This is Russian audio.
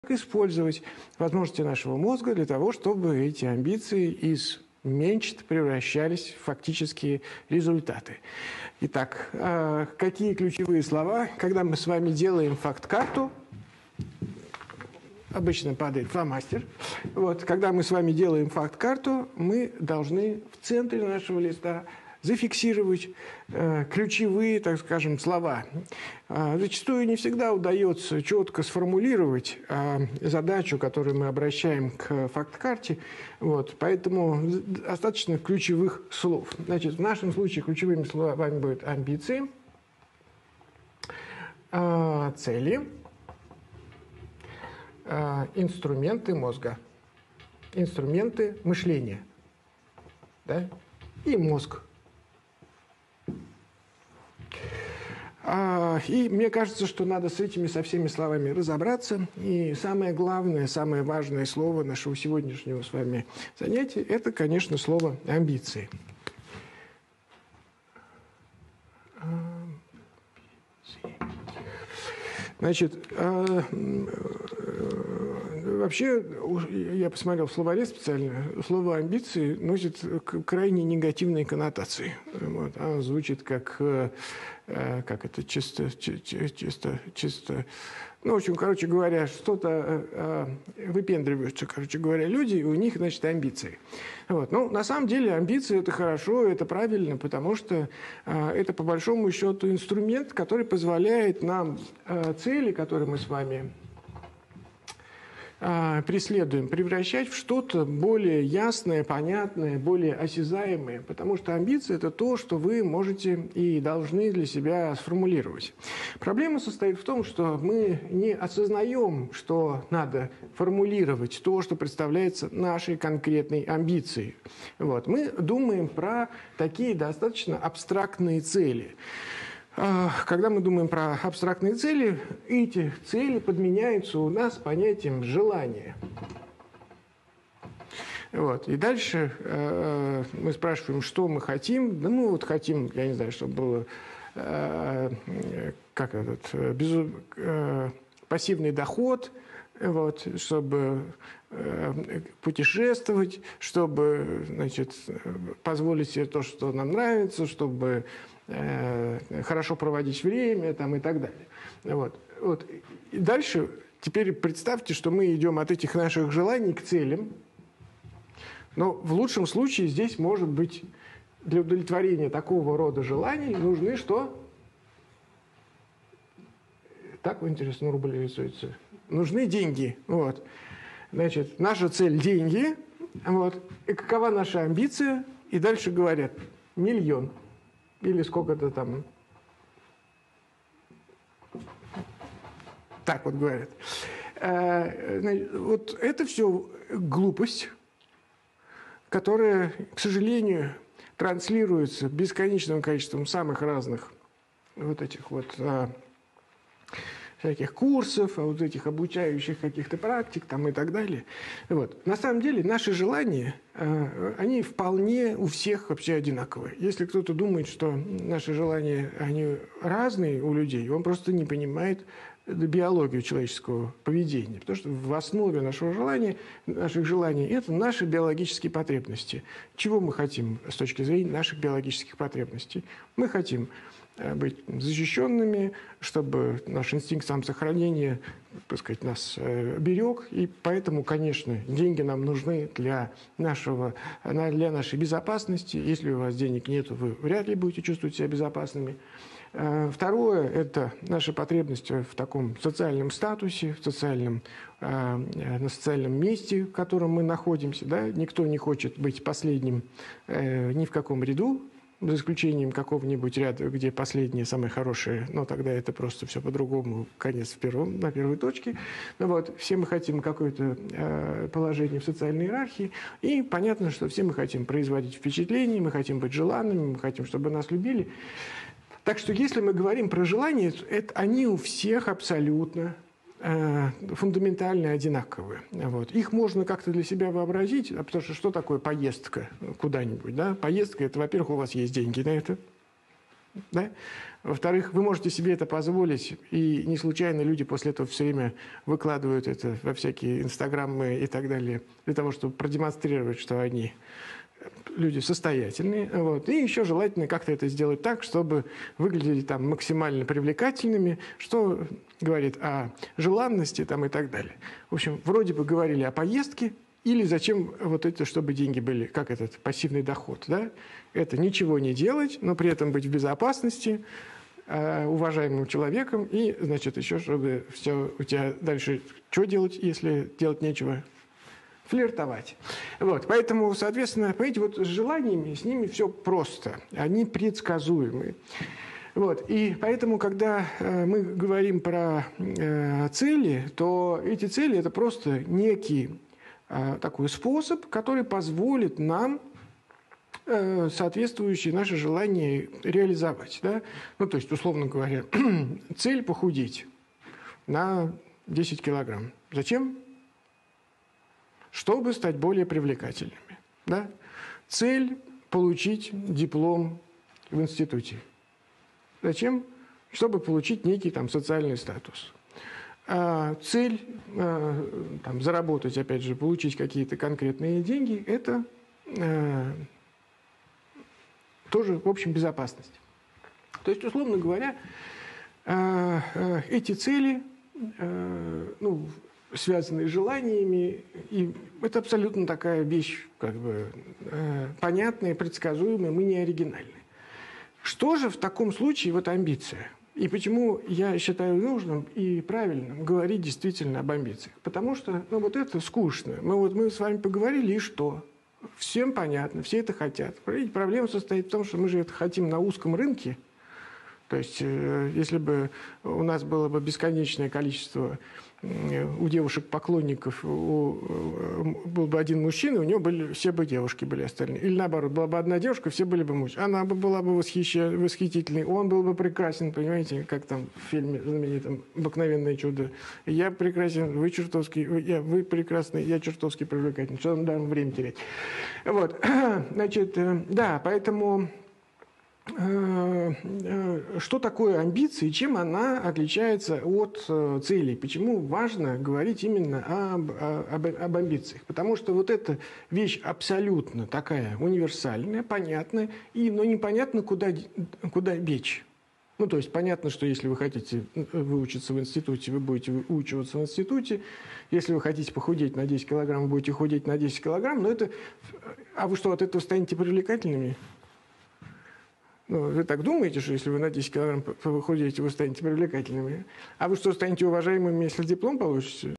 использовать возможности нашего мозга для того, чтобы эти амбиции из мечт превращались в фактические результаты. Итак, какие ключевые слова, когда мы с вами делаем факт-карту? Обычно падает фломастер. Вот, когда мы с вами делаем факт-карту, мы должны в центре нашего листа зафиксировать ключевые, так скажем, слова. Зачастую не всегда удается четко сформулировать задачу, которую мы обращаем к факт-карте. Вот, поэтому достаточно ключевых слов. Значит, в нашем случае ключевыми словами будут амбиции, цели, инструменты мозга, инструменты мышления, да? И мозг. И мне кажется, что надо со всеми словами разобраться. И самое главное, самое важное слово нашего сегодняшнего с вами занятия – это, конечно, слово «амбиции». Значит, вообще, я посмотрел в словаре специально, слово «амбиции» носит крайне негативные коннотации. Вот, оно звучит как это, чисто, ну, в общем, короче говоря, что-то выпендриваются, короче говоря, люди, и у них, значит, амбиции. Вот. Ну, на самом деле, амбиции – это хорошо, это правильно, потому что это, по большому счету, инструмент, который позволяет нам цели, которые мы с вами преследуем, превращать в что-то более ясное, понятное, более осязаемое, потому что амбиции – это то, что вы можете и должны для себя сформулировать. Проблема состоит в том, что мы не осознаем, что надо формулировать то, что представляется нашей конкретной амбицией. Вот. Мы думаем про такие достаточно абстрактные цели. Когда мы думаем про абстрактные цели, эти цели подменяются у нас понятием желания. Вот. И дальше мы спрашиваем, что мы хотим. Да мы вот хотим, я не знаю, чтобы было пассивный доход, вот, чтобы путешествовать, чтобы, значит, позволить себе то, что нам нравится, чтобы хорошо проводить время там, и так далее. Вот. Вот. И дальше теперь представьте, что мы идем от этих наших желаний к целям. Но в лучшем случае здесь может быть для удовлетворения такого рода желаний нужны что? Так, интересно, рубль рисуется. Нужны деньги. Вот. Значит, наша цель – деньги. Вот. И какова наша амбиция? И дальше говорят – 1 000 000. Или сколько-то там. Так вот говорят. Вот это все глупость, которая, к сожалению, транслируется бесконечным количеством самых разных вот этих вот всяких курсов, вот этих обучающих каких-то практик там и так далее. Вот. На самом деле наши желания, они вполне у всех вообще одинаковые. Если кто-то думает, что наши желания, они разные у людей, он просто не понимает биологию человеческого поведения. Потому что в основе наших желаний это наши биологические потребности. Чего мы хотим с точки зрения наших биологических потребностей? Мы хотим быть защищенными, чтобы наш инстинкт самосохранения, так сказать, нас берег. И поэтому, конечно, деньги нам нужны для нашей безопасности. Если у вас денег нет, вы вряд ли будете чувствовать себя безопасными. Второе – это наши потребности в таком социальном статусе, на социальном месте, в котором мы находимся. Да? Никто не хочет быть последним ни в каком ряду, за исключением какого-нибудь ряда, где последние самые хорошие, но тогда это просто все по-другому, конец на первой точке. Вот. Все мы хотим какое-то положение в социальной иерархии, и понятно, что все мы хотим производить впечатление, мы хотим быть желанными, мы хотим, чтобы нас любили. Так что если мы говорим про желания, они у всех абсолютно фундаментально одинаковые. Вот. Их можно как-то для себя вообразить, потому что такое поездка куда-нибудь? Да? Поездка – это, во-первых, у вас есть деньги на это. Да? Во-вторых, вы можете себе это позволить, и не случайно люди после этого все время выкладывают это во всякие инстаграмы и так далее, для того, чтобы продемонстрировать, что они люди состоятельные. Вот. И еще желательно как-то это сделать так, чтобы выглядели там максимально привлекательными, что говорит о желанности там, и так далее. В общем, вроде бы говорили о поездке, или зачем вот это, чтобы деньги были, как этот пассивный доход. Да? Это ничего не делать, но при этом быть в безопасности, уважаемым человеком, и, значит, еще, чтобы все у тебя дальше что делать, если делать нечего? Флиртовать. Вот, поэтому, соответственно, понимаете, вот с желаниями, с ними все просто, они предсказуемы. Вот, и поэтому, когда мы говорим про цели, то эти цели – это просто некий такой способ, который позволит нам соответствующие наши желания реализовать. Да? Ну, то есть, условно говоря, цель похудеть на 10 килограмм. Зачем? Чтобы стать более привлекательными. Да? Цель – получить диплом в институте. Зачем? Чтобы получить некий там социальный статус. Цель там, заработать, опять же, получить какие-то конкретные деньги – это тоже, в общем, безопасность. То есть, условно говоря, эти цели, ну, связанные с желаниями, и это абсолютно такая вещь, как бы, понятная, предсказуемая, мы не оригинальны. Что же в таком случае вот амбиция? И почему я считаю нужным и правильным говорить действительно об амбициях? Потому что, ну, вот это скучно. Мы с вами поговорили, и что? Всем понятно, все это хотят. Проблема состоит в том, что мы же это хотим на узком рынке. То есть, если бы у нас было бы бесконечное количество у девушек поклонников, был бы один мужчина, у него все бы девушки были остальные. Или наоборот, была бы одна девушка, все были бы мужчины. Она была бы восхитительной, он был бы прекрасен, понимаете, как там в фильме знаменитом «Обыкновенное чудо». Я прекрасен, вы чертовски, вы прекрасны, я чертовски привлекательный. Что нам время терять? Вот, значит, да, поэтому... Что такое амбиция и чем она отличается от целей? Почему важно говорить именно об амбициях? Потому что вот эта вещь абсолютно такая универсальная, понятная, но непонятно, куда бечь. Ну, то есть понятно, что если вы хотите выучиться в институте, вы будете выучиваться в институте. Если вы хотите похудеть на 10 килограмм, вы будете худеть на 10 килограмм. Но это... А вы что, от этого станете привлекательными? Ну, вы так думаете, что если вы на 10 килограмм похудеете, вы станете привлекательными? А вы что, станете уважаемыми, если диплом получите?